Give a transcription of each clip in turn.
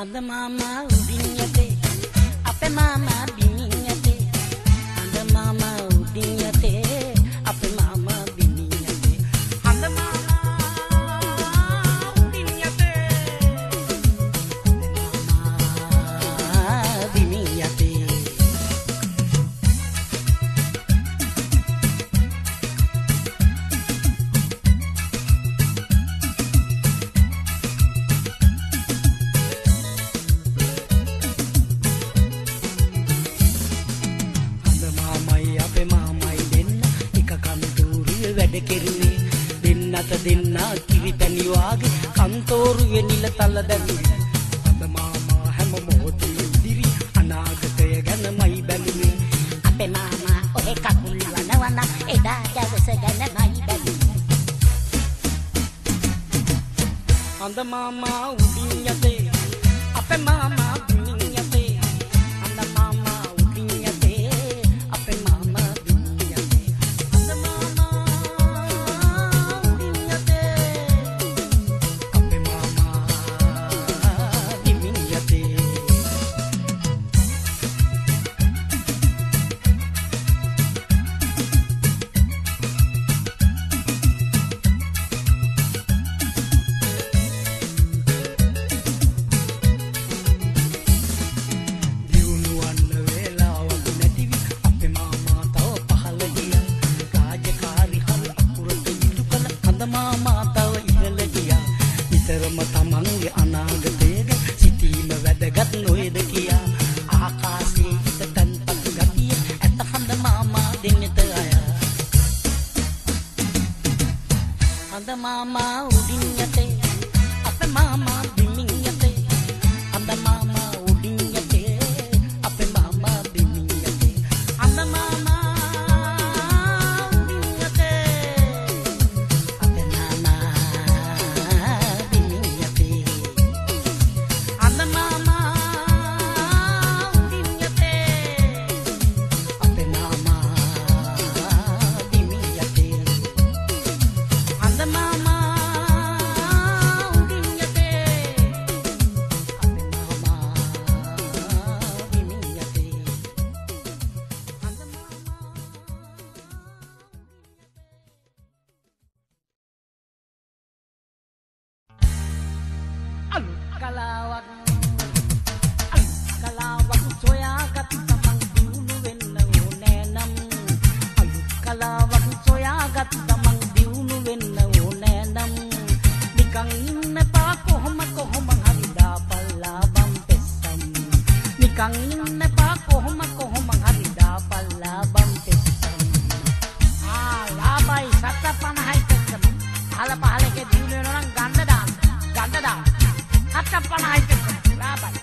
අද මාමා උඩින් යතේ අපේ මාමා බිමින් යතේ අද මාමා උඩින් යතේ අපේ මාමා බිමින් යතේ අද මාමා උඩින් යතේ මාමා බිමින් යතේ වැඩ කෙරුවේ දෙන්නට දෙන්නා කිරිතැනි වාගේ කන්තෝරුවේ නිල තල දැමුවේ අද මාමා හැම මොහොතේ ඉදිරි අනාගතය ගැනමයි බැලුවේ අපේ මාමා ඔහෙ කකුල් වනවන එදා දවස ගැනමයි බැලුවේ අද මාමා උඩින් යතේ අපේ මාමා බිමින් යතේ අද මාමා උඩින් යතේ අපේ මාමා තමන්ගේ අනාගතයක සිටීම වැදගත් නොවේද කියා ආකාශයේ හිත තන්පත් ගතිය ඇත හඳ මාමා දෙන්නට අය හඳ මාමා උඩින් යතේ අපේ මාමා බිමින් යතේ හඳ මාමා උඩින් යතේ අපේ මාමා බිමින් යතේ හඳ මාමා උඩින් යතේ අපේ මාමා කලාවක් සොයාගත් තමන් දියුණු වෙන්න ඕනෑ නම් අලුත් කලාවක් සොයාගත් තමන් දියුණු වෙන්න ඕනෑ නම් නිකන් ඉන්න පා කොහොම හරි දාපල්ලා බම් පෙස්සම් නිකන් ඉන්න පා කොහොම හරි දාපල්ලා බම් පෙස්සම් ලාභයි 750යි පෙස්සම අහල පහලකේ දියුණු වෙනවා නම් ගන්න දාන්න 750යි පෙස්සම ලාභයි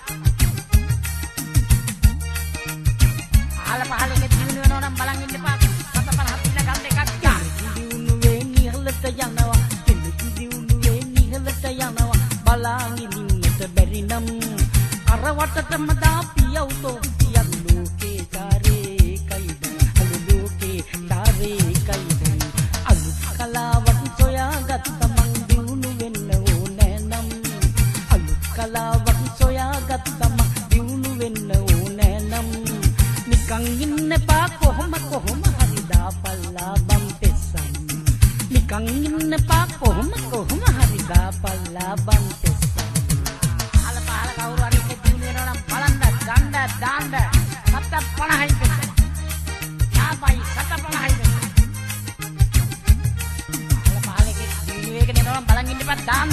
අහල පහලකේ දියුණු වෙනවා නම් බලන් ඉන්න එපා 750 දින ගන්න එකක් යා දියුණු වෙන්නේ ඉහළට යනවා කෙනෙක් දියුණු වෙන්නේ ඉහළට යනවා බලන් ඉන්නට බැරි නම් අර වටටම දාපියව තෝපියක් ලෝකේ චාරේ කයිද අලු ලෝකේ චාරේ කයිද අලුත් කලාවක් සොයාගත් තමන් දියුණු වෙන්න ඕනෑ නම් අලුත් කලාවක් සොයාගත් තමන් දියුණු වෙන්න ඕනෑ නම් නිකන් ඉන්න පා කොහොම හරි දාපල්ලා බම් පෙස්සම් නිකන් ඉන්න පා කොහොම හරි දාපල්ලා බම් පෙස්සම් අහල පහල කවුරු හරි එක දිනු වෙනවා නම් බලන්න ගන්න දාන්න 750යි පෙස්සම් ලාභයි 750යි පෙස්සම් අහල පහලකේ දිනු වේගෙන යනවා නම් බලන් ඉන්න එපා දාන්න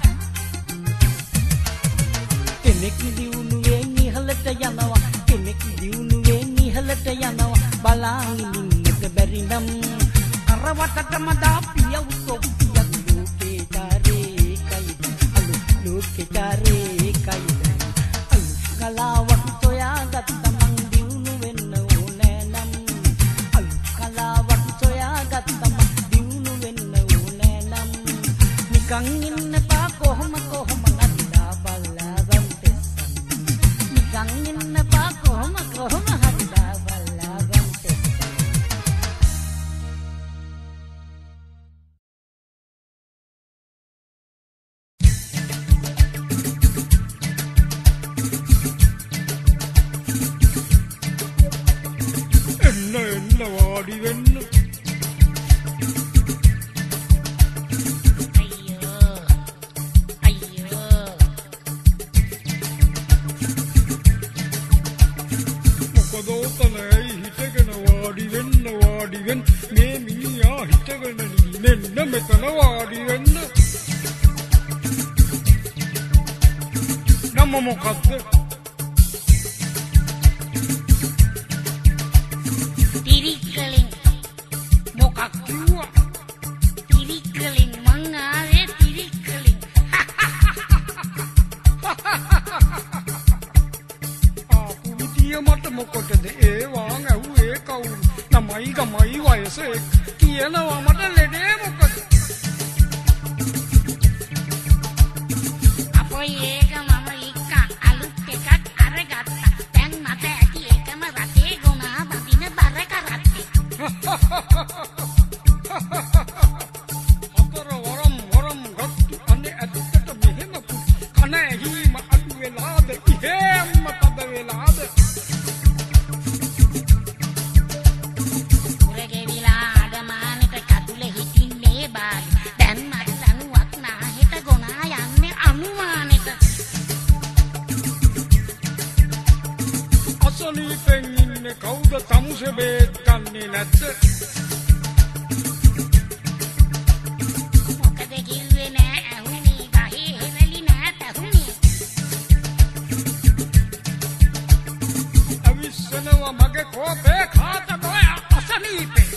කෙනෙක් දියුණු වෙන්නේ ඉහළට යනවා කෙනෙක් දියුණු වෙන්නේ ඉහළට යනවා බලන් ඉන්නට බැරි නම් අර වටටම දාපියව තොප්පියක් ලෝකේ චාරේ කයිද අලු ලෝකේ චාරේ කයිද අලු කලාවක් සොයාගත් තමන් දියුණු වෙන්න ඕනෑ නම් අලු කලාවක් සොයාගත් තමන් දියුණු වෙන්න ඕනෑ නම් නිකන් ඉන්න පා කොහොම හරි දාපල්ලා බම් පෙස්සම් නිකන් ඉන්න පා කොහොම හරි දාපල්ලා බම් පෙස්සම් මොකක්ද? තිරිකලින් මොකක් කිව්වා? තිරිකලින් මං ආවේ තිරිකලින්. පුරුතිය මට මොකටද ඒවා ඇහුවේ කවුරු? ළමයි ගමයි වයසේ කියනවා මට ලෙඩේ මොකද? අපොයි ඒක මම එක්ක අලුත් එකක් අරගත්තා. දැන් මට ඇති එකම රටේ ගුණා බඳින බර කරත්තේ. අතර වරම් ගත්තු අනේ ඇත්තට මෙහෙම කනේ හිම අඩු වෙලාද ඉහෙම්ම තද වෙලාද? උරගෙවිලා අඩමානෙට කතුල හිටින්නේ බාලි. දැන් මට දනුවක් නාහෙට ගුණා යන්නේ අනුමානෙට. අසනීපෙන් ඉන්නේ කවුද? තමුසේ බේත් ගන්නේ නැද්ද? මොකද කිව්වේ නෑ ඇහුනේ ගහේ හෙවලි නෑ තහුනේ. අවිස්සනවා මගේ කෝපේ කාටද ඔය අසනීපේ?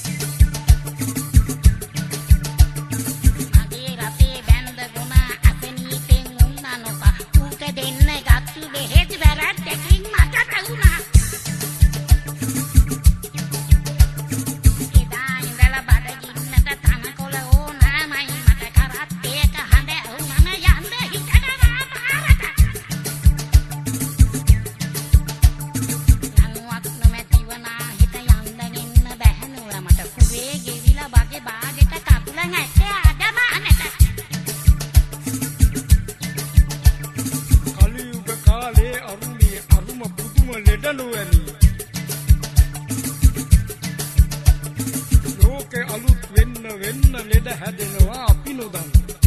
මගේ රටේ බැන්ද ගුණා අසනීපෙන් උන්නා නොකා. ඌට දෙන්න ගත්තු බෙහෙත් වැරද්දකින් මට තහුණා. එදා ඉඳලා බඩගින්නට තනකොළ ඕනෑමයි මට කරත් ඒක හඬ ඇහුනම යන්න හිතනවා පාරට. නනුවක් නොමැතිව නාහෙට යන්න ගෙන්න බැහැනුර මට කුවේ ගෙවිලා බගේ බාගෙට කතුල නැත්තේ අඩමානට. කලියුග කාලේ අරුණේ අරුම පුදුම ලෙඩලු වැනි. ලෝකේ අලුත් වෙන්න ලෙඩ හැදෙනවා අපි නොදන්න.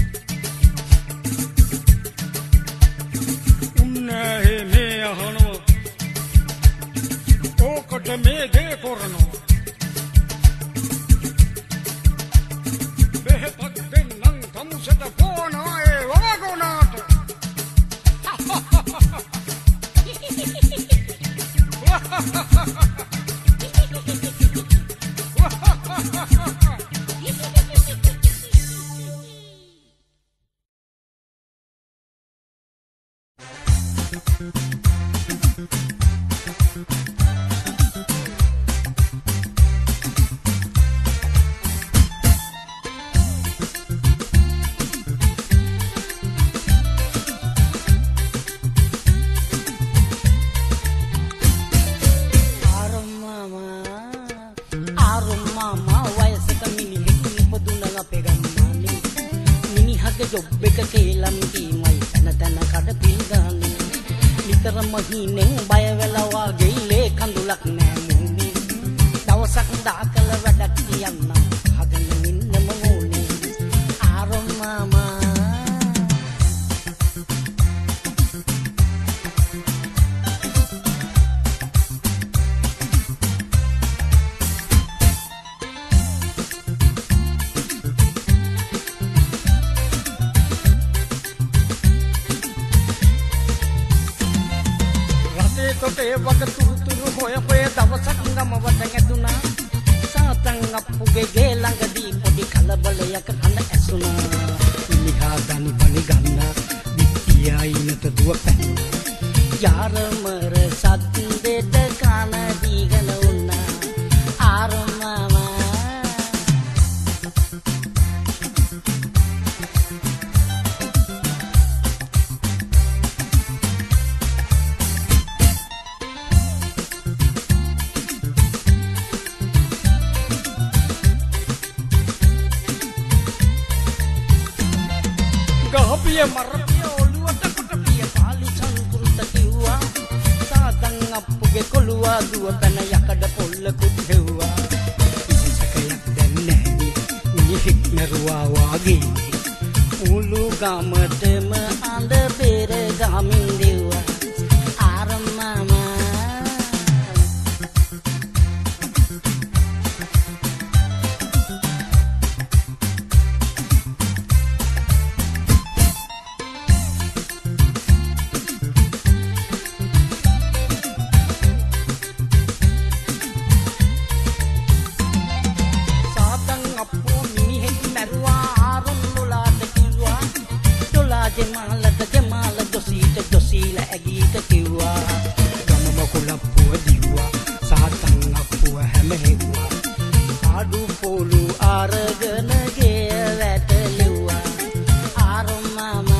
උන්නේ මේ අහනවා ඕකට මේ දේ කරනවා. බෙහෙතක් දෙන්නම් තමුසට පොනවා ඒ වගුණාට. ආරුම්මාමා වයසක මිනිහෙක් ඉපදුන අපේ ගම්මානේ. මිනිහගේ ජොබ් එක කේලම් කීමයි තන තන කඩ පිළිගන්නේ. නිතරම හිනෙන් බය වෙලා වාගේ ලේ කඳුලක් නෑ මුනේ. දවසක් දාකල වැඩක් කියන්න හදන්න ඉන්නම ඕනේ. ආරුම්මාමා තොටේ වග තුරු හොය දවසක් ගම වඩ ඇතුණා. සාතන් අප්පුගේ ගේ ළඟදී පොඩි කලබලයක් හඬ ඇසුණා. මිනිහා දනි පනි ගන්න විත්තියයිනට දුව පැන්න. යාරමර සද්දෙට කන දීගෙන උන්නා. ආරමම ගහපිය මරපිය ඔළුවට කොටපිය පාලි සංකෘත කිව්වා. සාතන් අප්පුගේ කොළුවා දුව පැන යකඩ පොල්ලකුත් හෙව්වා. ඉසකයක් දැන් නැහි මිනිහෙක් මරුවා වාගේ. මුළු ගමටම අඳ පෙර ගමින් දෙව්වා. ආරම්මම ගෙමාල දොසීල ඇගීට කිව්වා ගම මකුලප්පුව දිව්වා සහතන් අප්පුව හැම හෙව්වා ආඩු පොලු අරගෙන ගේ වැටලුවා ආරොම් මාමා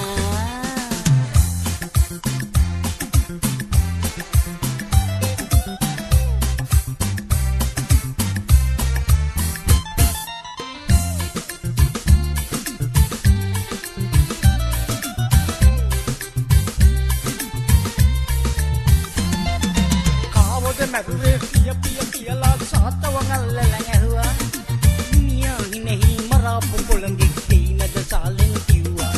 මැරුවේ පියලා සාතවන් අල්ලලා ඇහුවා මියා හිනෙහි මරාපු පොළඟේ කීනද සාලෙන් කිව්වා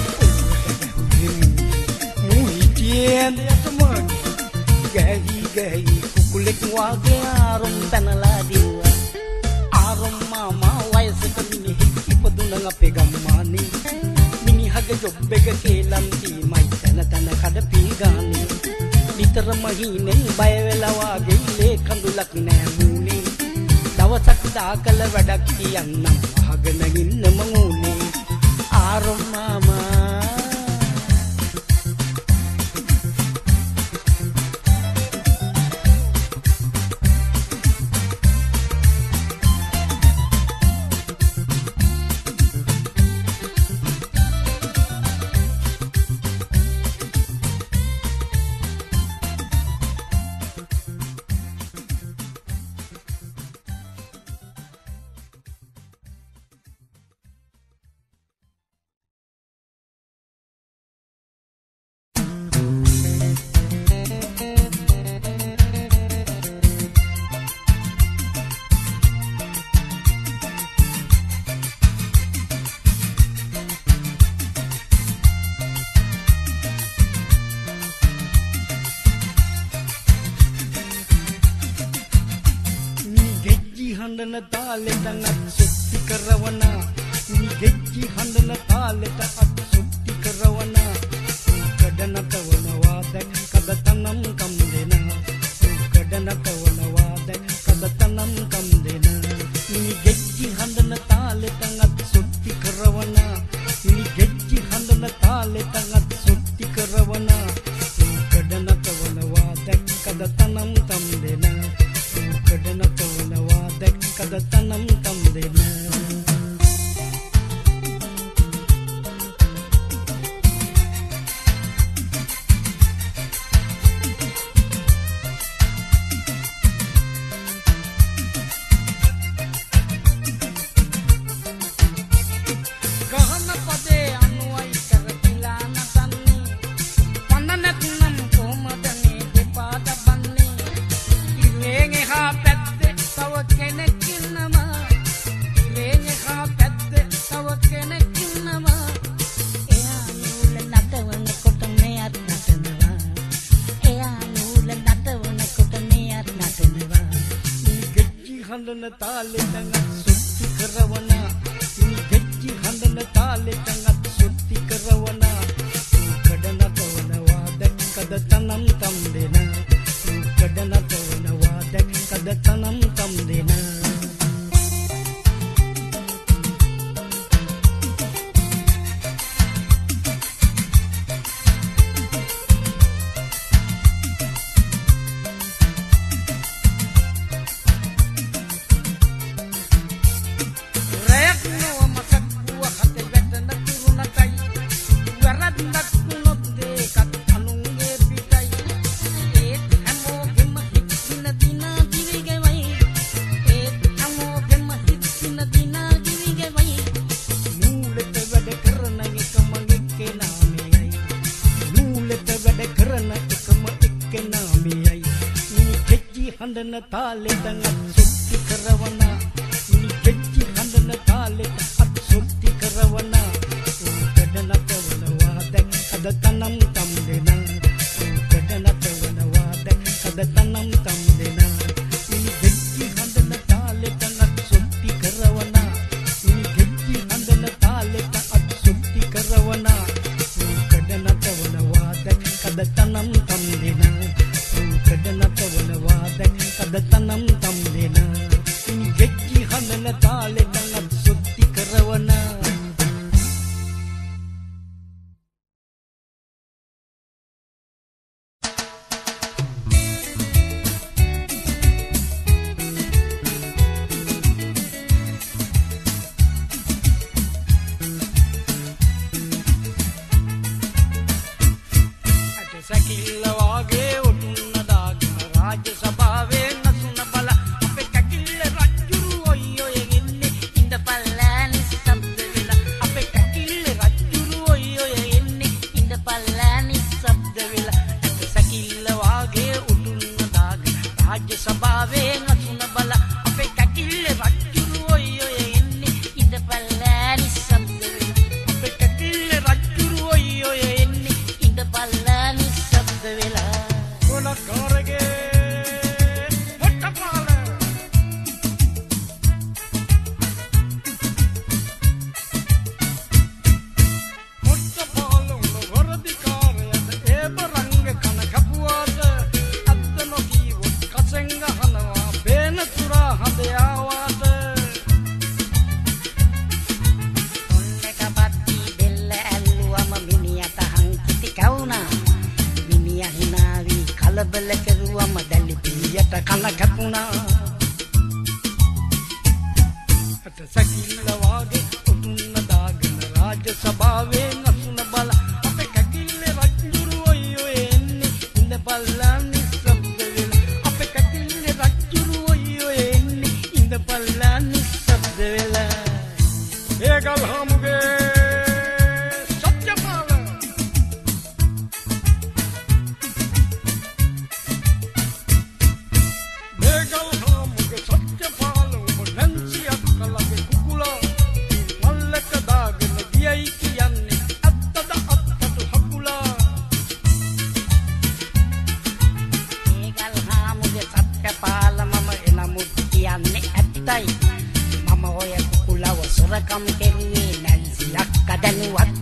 මුහිතියෙන් යතමන් ගහි කුකුලෙක් වාගේ ආරොම් පැනලා දිව්වා ආරොම් මාමා වයසක මිනිහෙක් ඉපදුන අපේ ගම්මානේ මිනිහගේ ජොබ් එක කේලම් තීමයි තන කඩපී ගානේ නිතරම හිනෙන් බය වෙලා වාගේ ලේ කඳුලක් නෑ මූණේ දවසක් දාකල වැඩක් කියන්නම් අහගෙන ඉන්න මං ආරොම් මාමා හඬන තාලෙට අත් සුත්ති කරවනා නිගෙච්චි හඬන තාලෙට අත් සුත්ති කරවනා කඩනතවනවා දැන් කද තනම් කම් දෙනා කඩනතවනවා දැන් කද තනම් කම් දෙනා නිගෙච්චි හඬන තාලෙට අත් සුත්ති කරවනා නිගෙච්චි හඬන තාලෙට අත් සුත්ති කරවනා කඩනතවනවා දැන් කද තනම් කම් දෙනා කඩනතවනවා කද තනම් තම් දෙන ගහන පදේ අනුවයි කරතිලා නසන්නේ පන්න නැත්නම් කොහමද මේ දෙපාද බන්නේ ඉරේන් එහා පැත්තේ තව කෙනෙක් හඬන තාලෙට අත් සුත්ති කරවනා නිගෙච්චි හඬන තාලෙට අත් සුත්ති කරවනා කඩනතවනවා දැක්කද තනම් තම් දෙනා කඩනතවනවා දැක්කද තනම් තම් දෙනා හඬන තාලෙට අත් සුත්ති කරවනා නිගෙච්චි හඬන තාලෙට අත් සුත්ති කරවනා කඩනතවනවා දැන් කද තනම් තම් දෙනා කඩනතවනවා දැන් කද තනම් තම් දෙනා නිගෙච්චි හඬන තාලෙට අත් සුත්ති කරවනා නිගෙච්චි හඬන තාලෙට අත් සුත්ති කරවනා කඩනතවනවා දැන් කද තනම් තම් දෙනා කඩනතවනවා දැන් කද තනම් තම් දෙනා නිගෙච්චි හඬන තාලෙට අත් සුත්ති කරවනා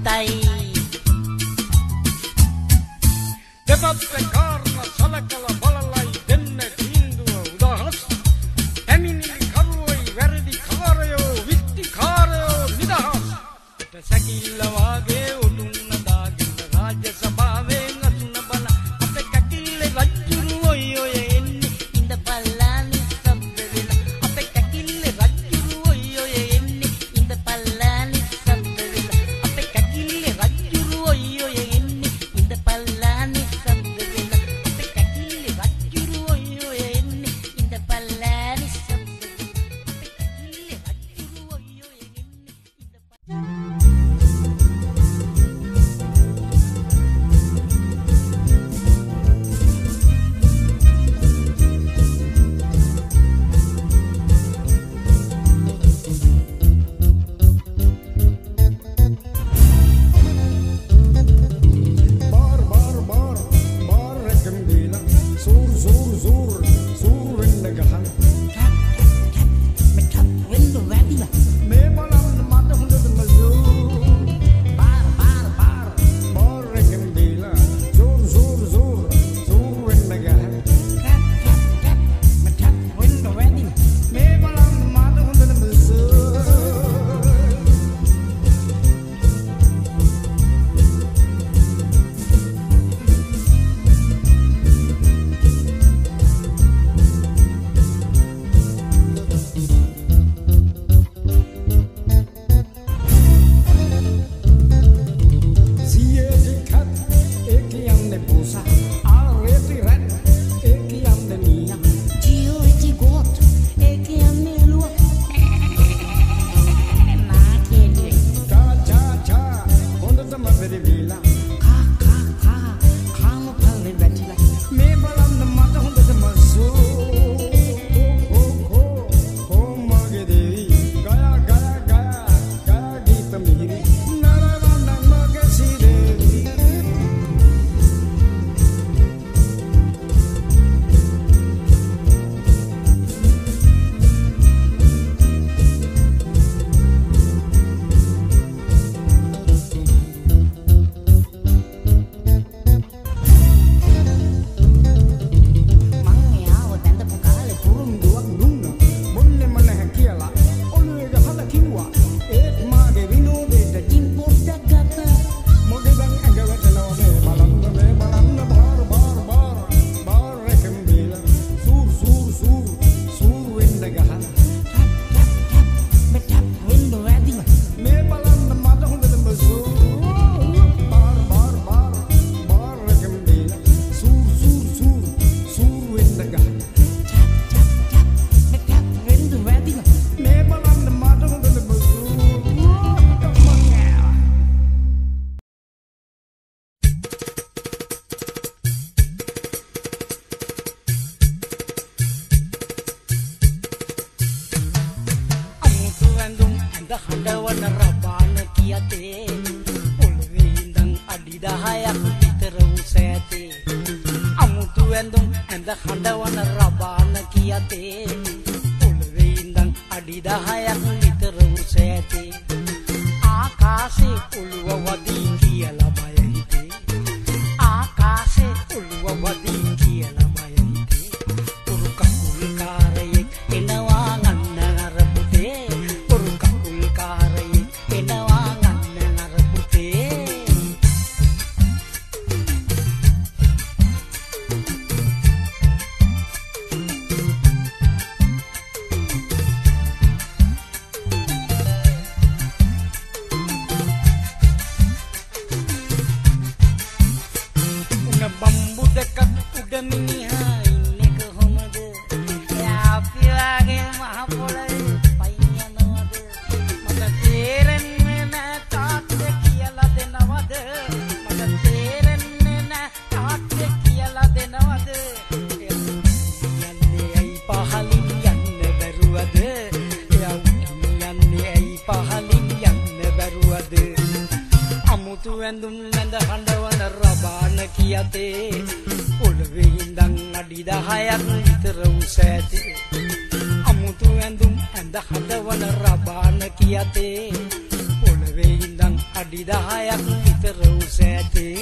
අන්තයි දෙපත් කාරණා සලකලා බලලයි දෙන්න තීන්දුව උදාහස් එමිනි කරුවයි වැරදි කාරයෝ විත්තිකාරයෝ නිදහස් සැකිල්ල වාගේ උඩුන්න දාගෙන රාජ්‍ය සභාවෙන් අසුන බල අපේ කැකිල්ල රජුරු ඔය ඔය එන්නේ ඉඳ පල්ලානි සබ්ද වෙලා අපේ කැකිල්ල රජුරු ඔය ඔය එන්නේ ඉඳ පල්ලානි සබ්ද වෙලා අපේ කැකිල්ල රජුරු ඔය ඔය එන්නේ ඉඳ පල්ලානි සබ්ද වෙලා අපේ කැකිල්ල රජුරු ඔය ඔය එන්නේ ඉඳ පල්ලානි සබ්ද වෙලා අපේ කැකිල්ල රජුරු ඔය ඔය හඬවන රබාන කියතේ පොළවේ ඉඳන් අඩි 10ක් විතර උස ඇතේ අමුතු ඇඳුම් ඇඳ හඬවන රබාන කියතේ පොළවේ ඉඳන් අඩි 10ක් විතර උස ඇතේ ආකාශේ ඔළුව වදී කියලා බය හිතේ ආකාශේ ඔළුව වදී කියලා බය හිතේ උරු කකුල් කාරයෙක් එනවා ගන්න අර පුතේ උරු කකුල් කාරයෙක් එනවා ගන්න අර පුතේ bambu dekat udah miniha ini ke homade ya pilage mahapolai painya nawade mata teren na tatte kiyala denawade mata teren na tatte kiyala denawade yanne ai pahalin yanne beruwade ya yanne ai pahalin yanne beruwade amutu endum nanda handawana rabana kiyate පොළවේ ඉඳන් අඩි 10ක් විතර උස ඇතේ අමුතු ඇඳුම් ඇඳ හදවන රබාන කියතේ පොළවේ පොළවේ ඉඳන් අඩි 10ක් විතර උස ඇතේ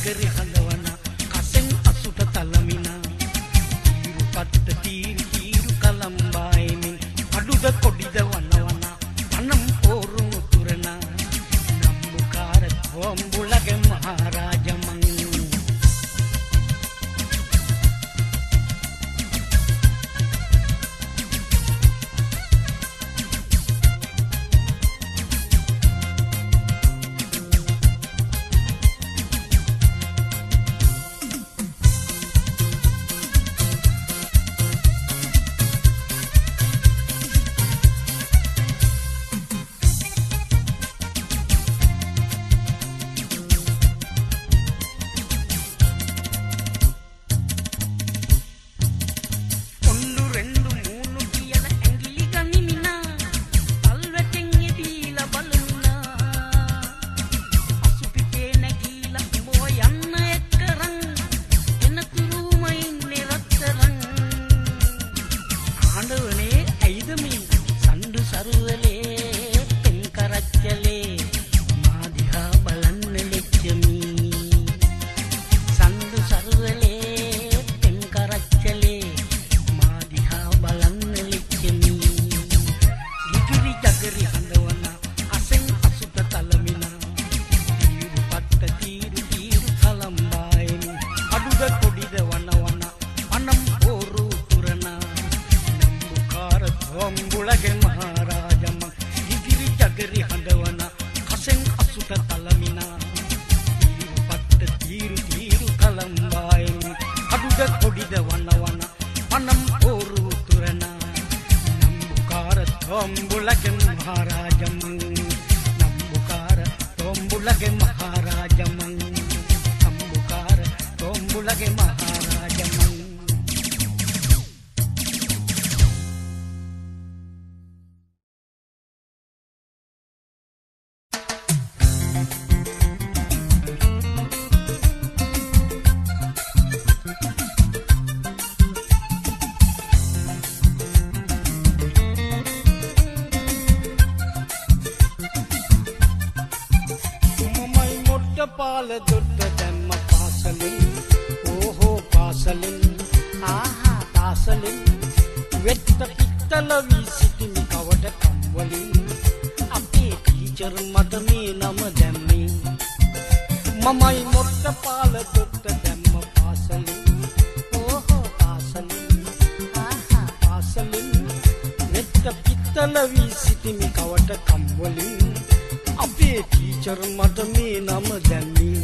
ජගරි හඳවන කසෙන් අසුට තලමින තිරුපත්ත තීරු කලම්බායිමින් අඩුද කොඩිද වනවන අනම් පෝරු උතුරන නම්බුකාර කොම්බුලගේ මහරජමන් පාල දොට්ට දැම්ම පාසලින් ඕහෝ පාසලින් ආහා පාසලින් වෙත්ත පිත්තල වී සිටිමි කවට කම්වලින් අපේ ටීචර් මට මේ නම දැම්මේ මමයි මොට්ට පාල දොට්ට දැම්ම පාසලින් ඕහෝ පාසලින් ආහා පාසලින් වෙත්ත පිත්තල වී සිටිමි කවට කම්වලින් අපේ ටීචර් මට මේ නම දැම්මේ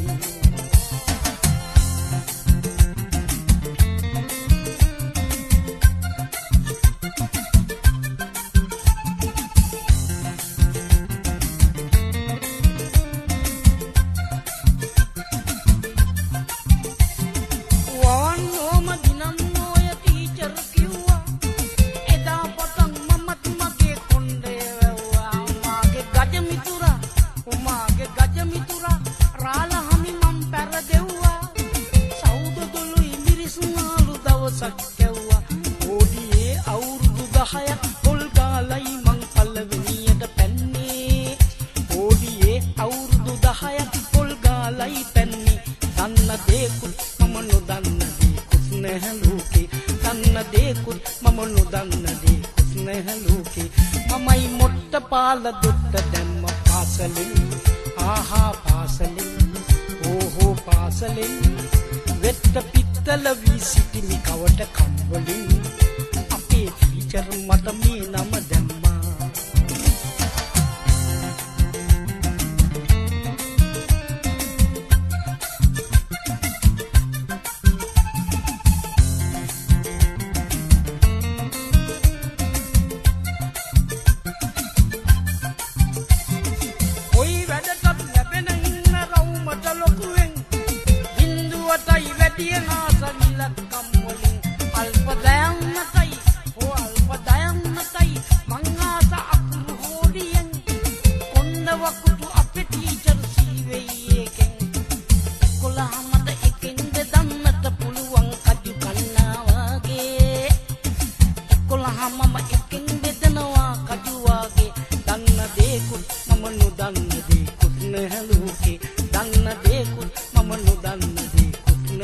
පාල දොට්ට දැම්ම පාසලින් ආහා පාසලින් ඕහෝ පාසලින් වෙත්ත පිත්තල වී සිටිමි කවට කම්වලින් අපේ ටීචර් මට මේ නම දැම්මා දන්න දේකුත් මම නොදන්න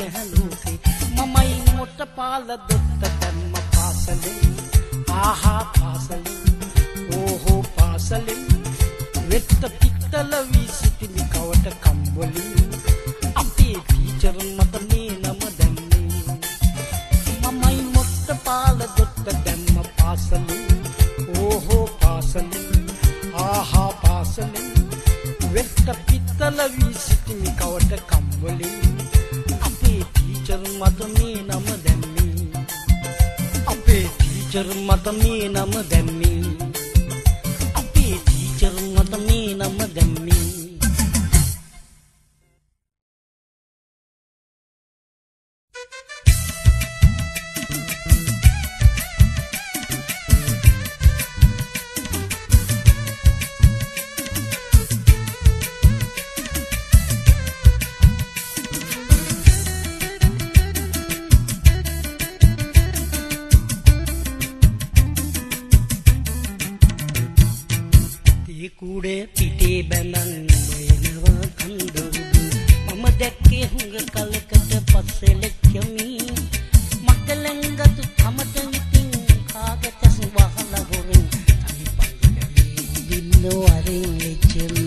නැහැ ලෝකේ මමයි මොට පාල දොත්ත දැම්ම පාසලේ ආහා පාසලේ ඕහෝ පාසලේ වෙත්ත පිටල වී සිටිමි කවට කම්වලින් අපේ ටීචර් මට මේ නම දැම්මේ මමයි මොට පාල දොත්ත දැම්ම පාසලේ ඕහෝ පාසලේ ආහා පාසලේ වෙත්ත පිටල වී සිටිමි කවට කම්වලින් අපේ ටීචර් මට මේ නම දැම්මේ අපේ ටීචර් මට මේ නම දැම්මේ අපේ ටීචර් මට මේ නම දැම්මේ කුඩේ පිටේ බැඳන් වෙනවා කඳුළු මම දැක්කේ හුඟ කලකට පස්සේ ලෙක්කමි මකලංගතු කමට ඉතින් කාගතස් වහලා හොරෙන් අනි පල්ලේ දින්නෝ අරින් ලෙච්චමි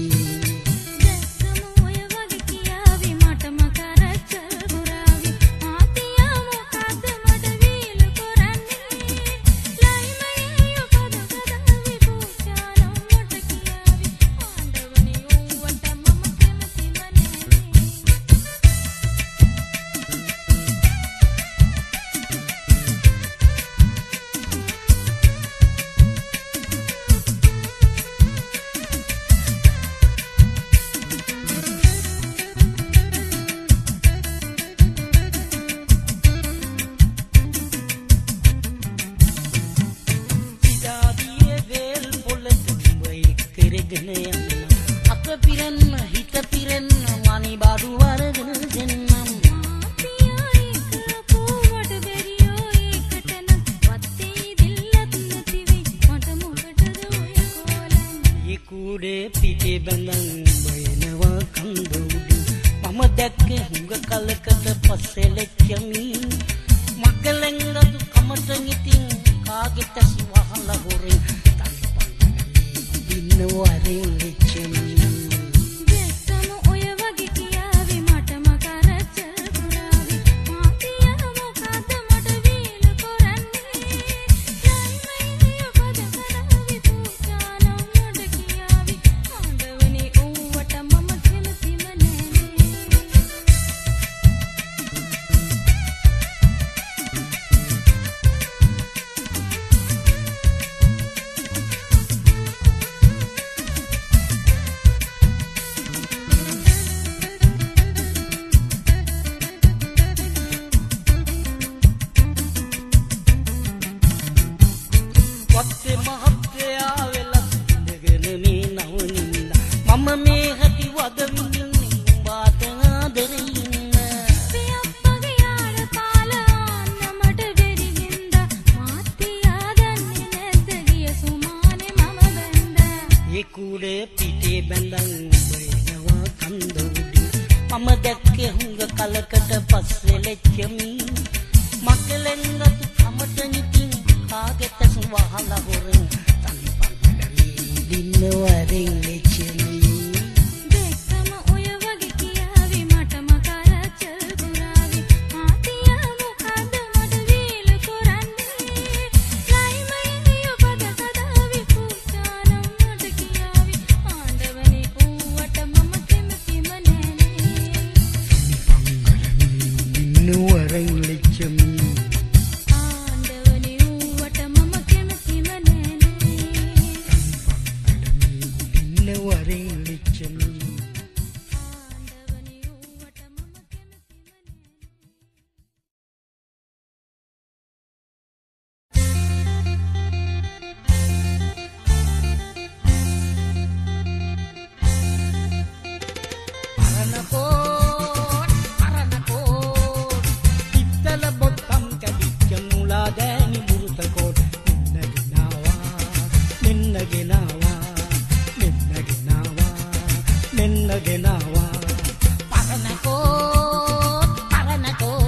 Paranako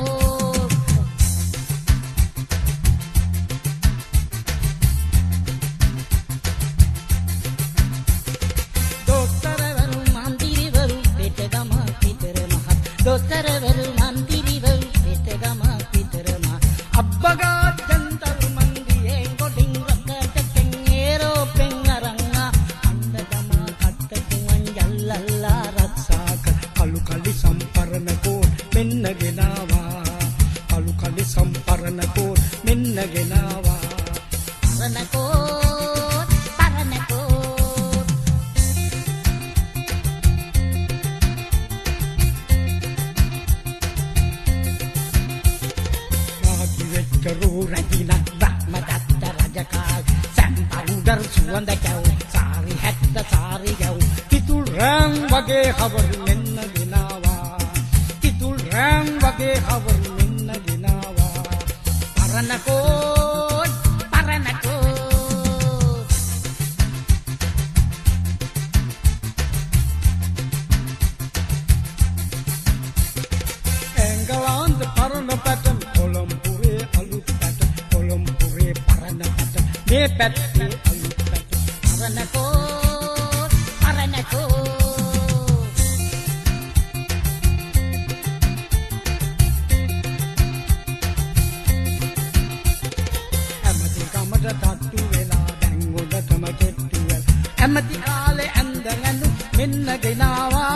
දොස්තරවරු මන්තිරිවරු පිටගමක් විතරම අබ්බගා ජන්තර මන්දියෙන් ගොඩින් රකටකෙන් ඒරෝපෙන් අරංගා අන්දගම කට්ටකුවන් යල්ලල්ලා රක්ෂාක කලු කලි සම්පරණ කෝඩ් මෙන්න ගෙනාවා කලු කලි සම්පරණ කෝඩ් මෙන්න ගෙනාවා Keru rajina Brahmadatta Rajakal Sampauder suwanda kau Sari hatta sari kau Kitul rang wage khabar menna ginawa Kitul rang wage khabar menna ginawa Paranakot Paranakot England Paranapatan Kolompure Me pet alut pet Paranakot Paranakot Amati kamada tattu vela dangoda tamakettu vel Amati ale andanganu menna genawa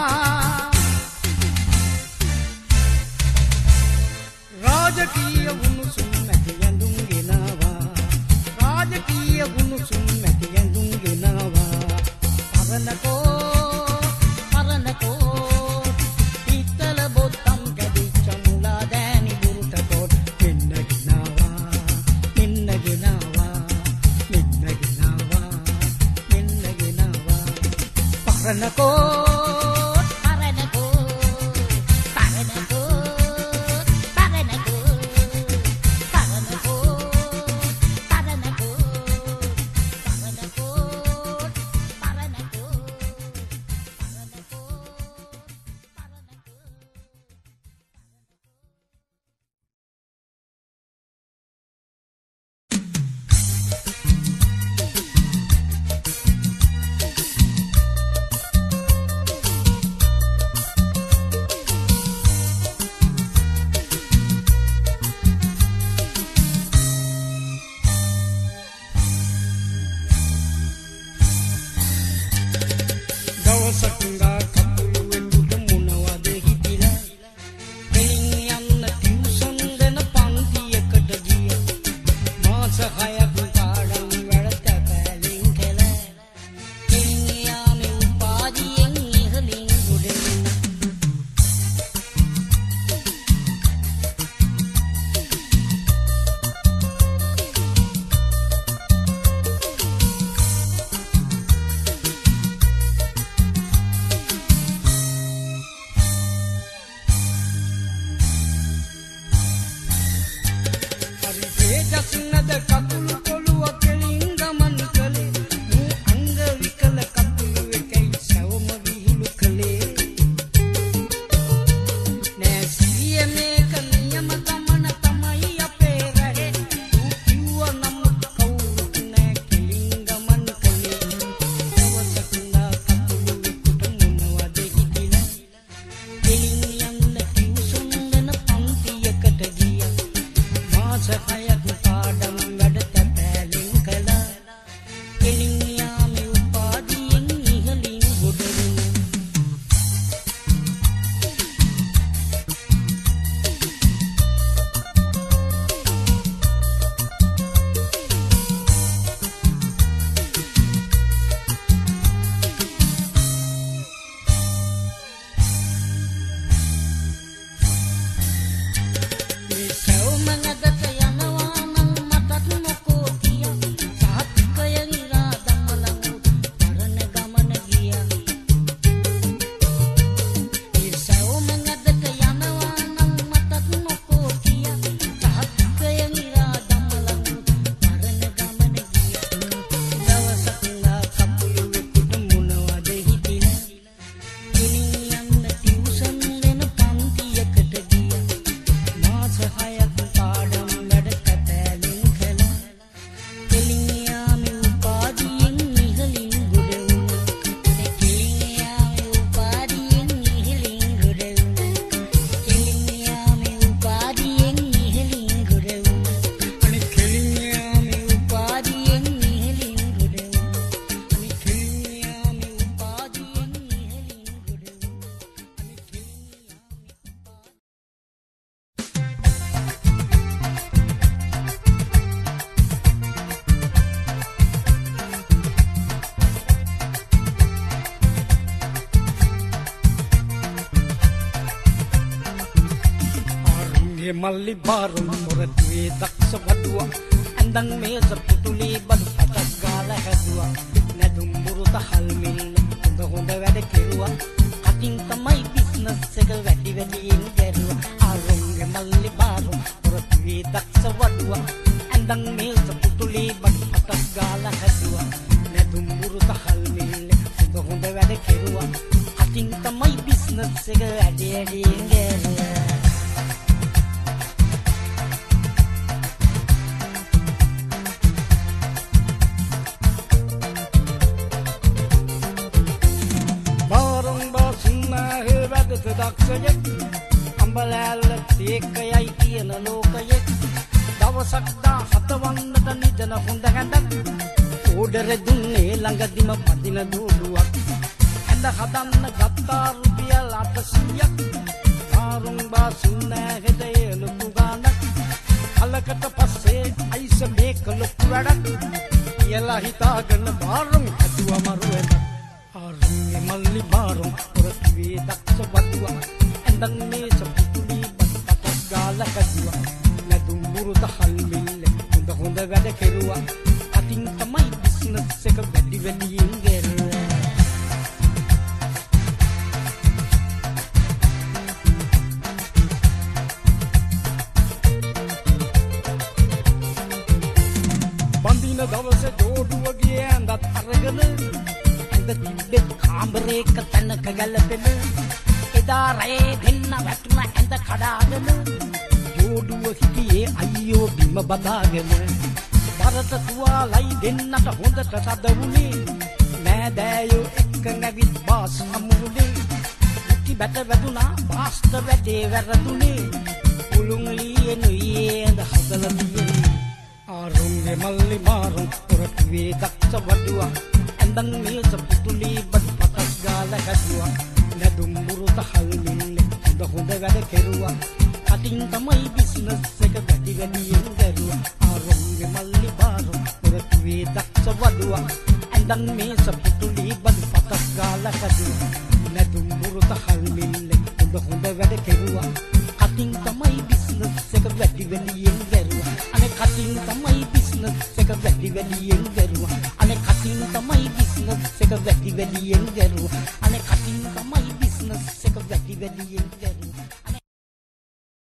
Rajakiya unusum nati andung genawa Rajakiya unusum nati andung genawa Paranakot Paranakot Pitala botam gadicha mula dani burutakot menna genawa menna genawa menna genawa menna genawa Paranakot Arunge malli barum moratwe daksa wadua andang mesa putuli bad patas gala hadua nadum muruta halmil hunda hunda wede keruwa katin tamai business එක වැඩි වැඩියෙන් ගැරුවා Arunge malli barum moratwe daksa wadua andang mesa putuli bad patas gala hadua nadum muruta halmil hunda hunda wede keruwa katin tamai business එක වැඩි වැඩියෙන් ගැරුවා දක්ෂයෙක් අම්බලෑල්ල තේකයයි කියන ලෝකයෙක් දවසක් 17 වන්නට නිදන හොඳ හැඳක් ඕඩර් දුන්නේ ළඟදිම පදින දූඩුවක් හැඳ හදන්න ගත්තා රුපියල් 800ක් ආරුම් බාසුන්නේ හෙදේ ලොකු ගානක් කලකට පස්සේ අයිස මේක ලොකු වැඩක් කියලා හිතාගෙන බාරුම් හදුවා මරුවෙන් Arunge malli barum moratwe daksa wadua andang mesa putuli bad patas gala kadua nadum muruta halmille hunda hunda wede keruwa atin tamai business එක වැඩි වැඩියෙන් ගෙරුවා බඳින දවසේ ජෝඩුව ගියේ ඇඳත් අරගෙන තිබ්බෙත් කාමරේක තැනක ගැලපෙන එදා රේ දෙන්න වැටුණ ඇඳ කඩාගෙන ජෝඩුව හිටියේ අයියෝ බිම බදාගෙන බරට තුවාලයි දෙන්නට හොඳට සදවුනේ නෑදෑයෝ එක්ක නැවිත් බාස් අමුනේ මුටි බැට වැදුනා බාස්ට වැඩේ වැරදුනේ උළුන් ලියනුයේ ඇඳ හදලා තියෙන්නේ Arunge malli barum moratwe daksa wadua andang mesa putuli bad patas gala hadua nadum muruta halmille hunda hunda wede keruwa atin tamai business එක වැඩි වැඩියෙන් ගැරුවා Arunge malli barum moratwe daksa wadua andang mesa putuli bad patas gala hadua nadum muruta halmille hunda hunda wede keruwa atin tamai business එක වැඩි වැඩියෙන් ගැරුවා අනේ කටින් තමයි business එක වැඩි වැඩියෙන් ගැරුවා අනේ කටින් තමයි business එක වැඩි වැඩියෙන් ගැරුවා අනේ කටින් තමයි business එක වැඩි වැඩියෙන් ගැරුවා